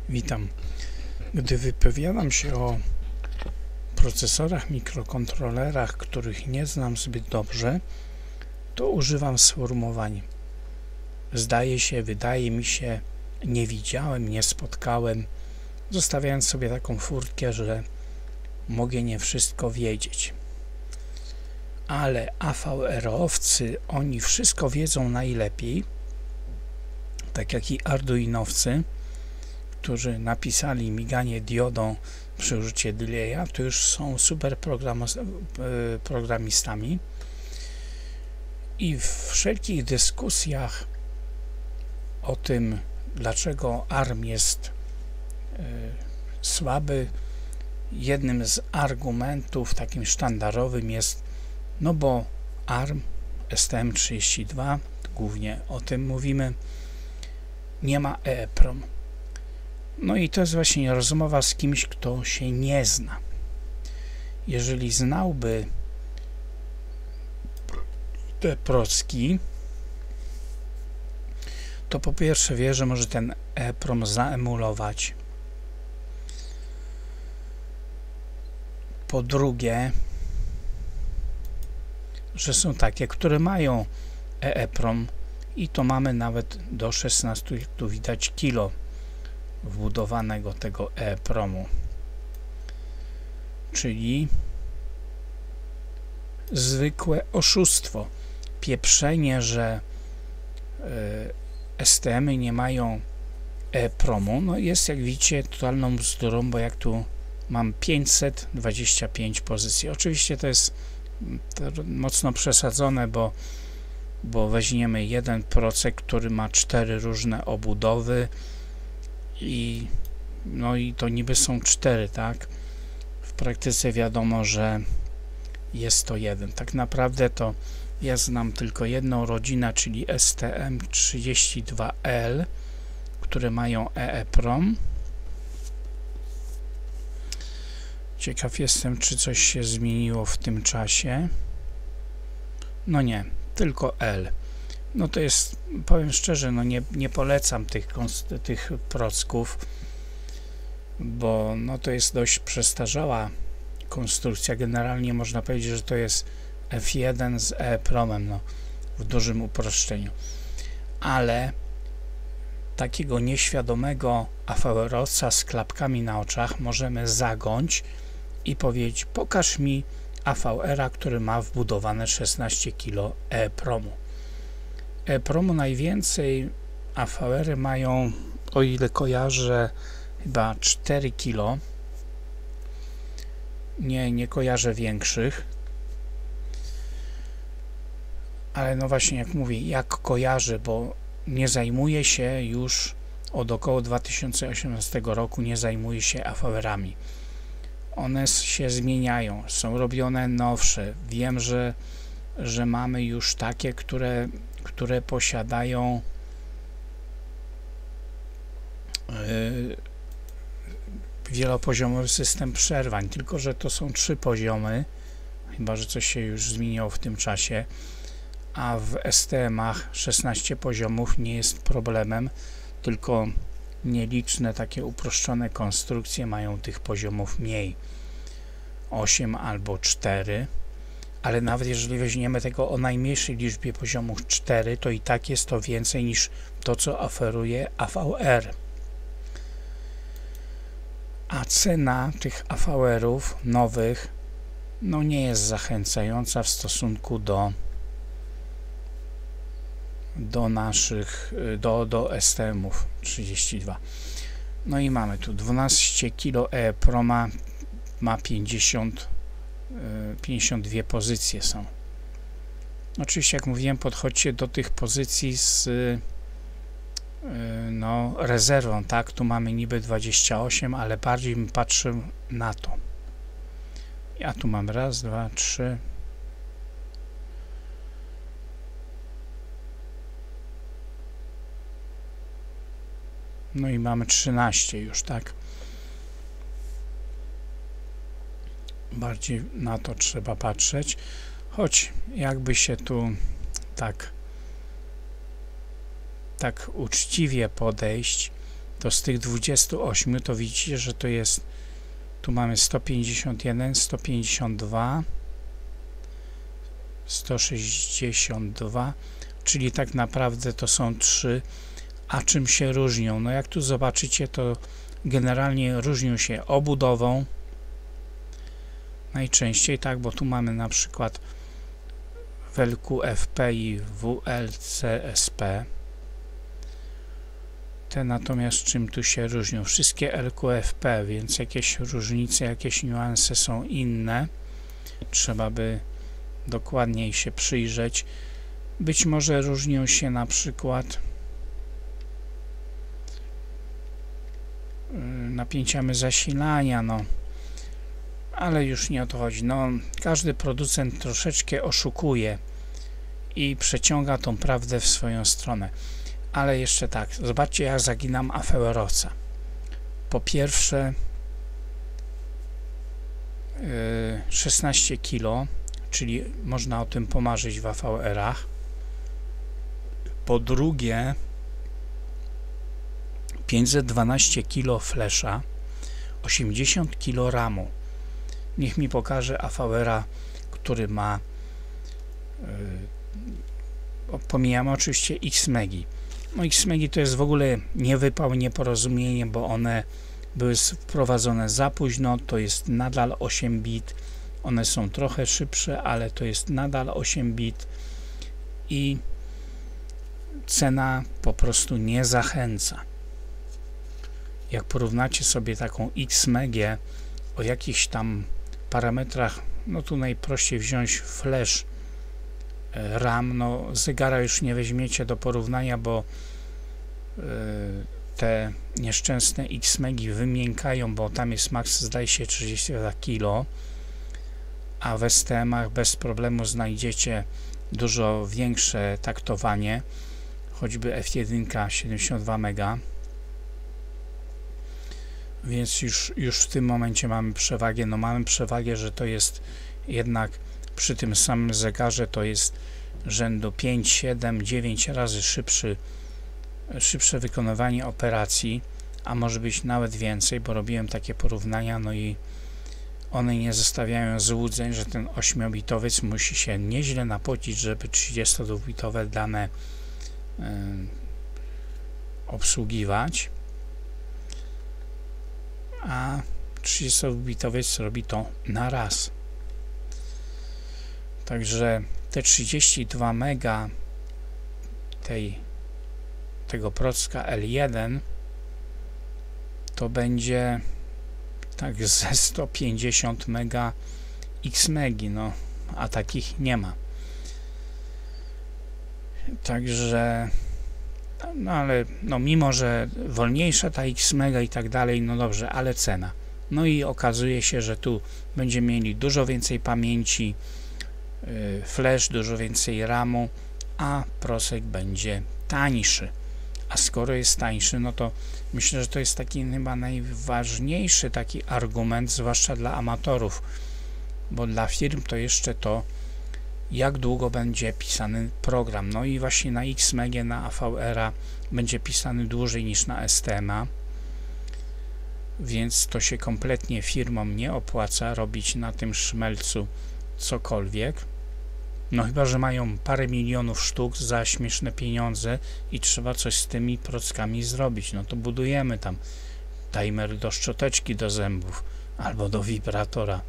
Witam. Gdy wypowiadam się o procesorach, mikrokontrolerach, których nie znam zbyt dobrze, to używam sformułowań zdaje się, wydaje mi się, nie widziałem, nie spotkałem, zostawiając sobie taką furtkę, że mogę nie wszystko wiedzieć. Ale AVR-owcy, oni wszystko wiedzą najlepiej, tak jak i Arduinowcy, którzy napisali miganie diodą przy użyciu delaya, to już są super programistami i w wszelkich dyskusjach o tym, dlaczego ARM jest słaby, jednym z argumentów takim sztandarowym jest, no bo ARM STM32, głównie o tym mówimy, nie ma EEPROM. No i to jest właśnie rozmowa z kimś, kto się nie zna. Jeżeli znałby te procki, to po pierwsze wie, że może ten EEPROM zaemulować. Po drugie, że są takie, które mają EEPROM i to mamy nawet do 16, tu widać, kilo wbudowanego tego EEPROMu, czyli zwykłe oszustwo, pieprzenie, że STM-y nie mają EEPROMu, no jest, jak widzicie, totalną bzdurą, bo jak tu mam 525 pozycji. Oczywiście to jest mocno przesadzone, bo weźmiemy jeden procek, który ma 4 różne obudowy i no i to niby są 4, tak? W praktyce wiadomo, że jest to jeden. Tak naprawdę to ja znam tylko jedną rodzinę, czyli STM32L, które mają EEPROM. Ciekaw jestem, czy coś się zmieniło w tym czasie. No nie, tylko L. No to jest, powiem szczerze, no nie polecam tych procków, bo no to jest dość przestarzała konstrukcja. Generalnie można powiedzieć, że to jest F1 z EEPROM-em, no, w dużym uproszczeniu. Ale takiego nieświadomego AVR-owca z klapkami na oczach możemy zagąć i powiedzieć: pokaż mi AVR-a, który ma wbudowane 16 kg EEPROM-u. EEPROM-u najwięcej AVR-y mają, o ile kojarzę, chyba 4 kg. Nie kojarzę większych. Ale no właśnie, jak mówię, jak kojarzę, bo nie zajmuję się już od około 2018 roku, nie zajmuję się AVR-ami. One się zmieniają, są robione nowsze. Wiem, że mamy już takie, które posiadają wielopoziomowy system przerwań, tylko że to są 3 poziomy, chyba że coś się już zmieniło w tym czasie, a w STM-ach 16 poziomów nie jest problemem, tylko nieliczne takie uproszczone konstrukcje mają tych poziomów mniej, 8 albo 4, ale nawet jeżeli weźmiemy tego o najmniejszej liczbie poziomów 4, to i tak jest to więcej niż to, co oferuje AVR. A cena tych AVR-ów nowych no nie jest zachęcająca w stosunku do naszych, do STM-ów 32. No i mamy tu 12 kg EEPROM-a, ma 52 pozycje są. Oczywiście, jak mówiłem, podchodźcie do tych pozycji z no, rezerwą, tak? Tu mamy niby 28, ale bardziej bym patrzył na to. Ja tu mam raz, 2, 3. No i mamy 13 już, tak? Bardziej na to trzeba patrzeć. Choć jakby się tu tak uczciwie podejść, to z tych 28 to widzicie, że to jest, tu mamy 151, 152, 162, czyli tak naprawdę to są 3. A czym się różnią? No jak tu zobaczycie, to generalnie różnią się obudową, najczęściej, tak, bo tu mamy na przykład WLQFP i WLCSP. Te natomiast czym tu się różnią? Wszystkie LQFP, więc jakieś różnice, jakieś niuanse są inne. Trzeba by dokładniej się przyjrzeć. Być może różnią się na przykład napięciami zasilania, no ale już nie o to chodzi. No, każdy producent troszeczkę oszukuje i przeciąga tą prawdę w swoją stronę. Ale jeszcze tak, zobaczcie, jak zaginam AVROWca. Po pierwsze 16 kg, czyli można o tym pomarzyć w AVR-ach. Po drugie 512 kg flesza, 80 kg ramu. Niech mi pokaże AVR-a, który ma, pomijamy oczywiście X-Megi. No X-Megi to jest w ogóle niewypał, nieporozumienie, bo one były wprowadzone za późno, to jest nadal 8 bit, one są trochę szybsze, ale to jest nadal 8 bit i cena po prostu nie zachęca. Jak porównacie sobie taką X-Megię o jakichś tam parametrach, no tu najprościej wziąć flash RAM, no zegara już nie weźmiecie do porównania, bo te nieszczęsne X-Megi wymiękają, bo tam jest max, zdaje się, 32 kg, a w STM-ach bez problemu znajdziecie dużo większe taktowanie, choćby F1 72 MB, więc już w tym momencie mamy przewagę. No mamy przewagę, że to jest jednak przy tym samym zegarze to jest rzędu 5, 7, 9 razy szybsze wykonywanie operacji, a może być nawet więcej, bo robiłem takie porównania, no i one nie zostawiają złudzeń, że ten 8-bitowiec musi się nieźle napocić, żeby 32-bitowe dane obsługiwać, a 32-bitowiec robi to na raz. Także te 32 MB tego procka L1 to będzie tak ze 150 MB X-Megi, no a takich nie ma. Także no ale no mimo, że wolniejsza ta X-Mega i tak dalej, no dobrze, ale cena. No i okazuje się, że tu będziemy mieli dużo więcej pamięci, flash, dużo więcej RAMu, a procek będzie tańszy. A skoro jest tańszy, no to myślę, że to jest taki chyba najważniejszy taki argument, zwłaszcza dla amatorów, bo dla firm to jeszcze to, jak długo będzie pisany program. No i właśnie na X-Megie, na AVR-a będzie pisany dłużej niż na STM-a, więc to się kompletnie firmom nie opłaca robić na tym szmelcu cokolwiek. No chyba, że mają parę milionów sztuk za śmieszne pieniądze i trzeba coś z tymi prockami zrobić. No to budujemy tam timer do szczoteczki do zębów albo do wibratora.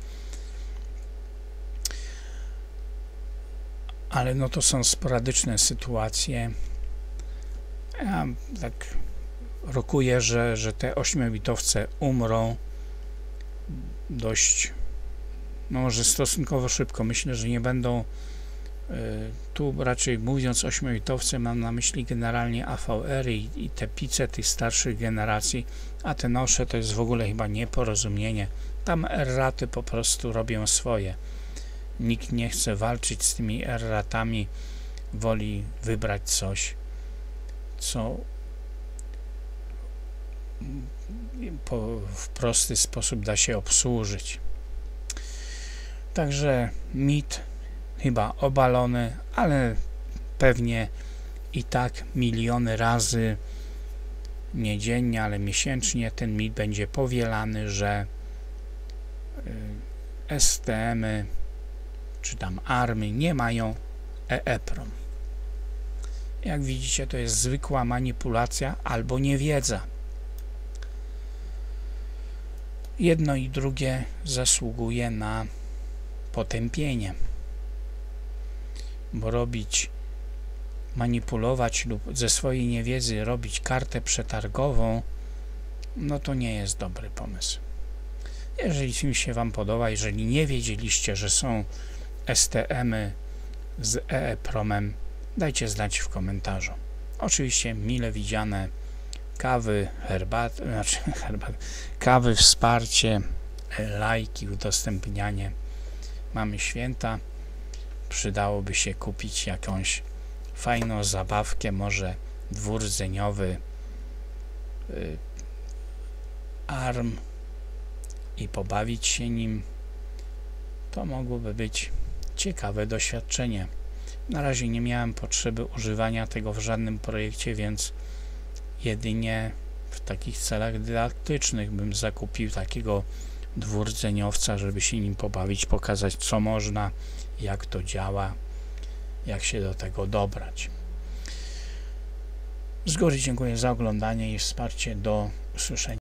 Ale no to są sporadyczne sytuacje. Ja tak rokuję, że te 8-bitowce umrą dość, no może stosunkowo szybko. Myślę, że nie będą tu raczej mówiąc 8-bitowce mam na myśli generalnie AVR i te pice tych starszych generacji, a te nowsze to jest w ogóle chyba nieporozumienie. Tam R-raty po prostu robią swoje. Nikt nie chce walczyć z tymi R-ratami, woli wybrać coś, co w prosty sposób da się obsłużyć. Także mit chyba obalony, ale pewnie i tak miliony razy nie dziennie, ale miesięcznie ten mit będzie powielany, że STM-y czy tam ARM-y nie mają EEPROM. Jak widzicie, to jest zwykła manipulacja albo niewiedza. Jedno i drugie zasługuje na potępienie, bo manipulować lub ze swojej niewiedzy robić kartę przetargową, no to nie jest dobry pomysł. Jeżeli film się Wam podoba, jeżeli nie wiedzieliście, że są STM-y z EEPROM-em, dajcie znać w komentarzu. Oczywiście mile widziane kawy, kawy, wsparcie, lajki, udostępnianie. Mamy święta, przydałoby się kupić jakąś fajną zabawkę, może dwurdzeniowy ARM i pobawić się nim. To mogłoby być ciekawe doświadczenie. Na razie nie miałem potrzeby używania tego w żadnym projekcie, więc jedynie w takich celach dydaktycznych bym zakupił takiego dwurdzeniowca, żeby się nim pobawić, pokazać co można, jak to działa, jak się do tego dobrać. Z góry dziękuję za oglądanie i wsparcie. Do usłyszenia.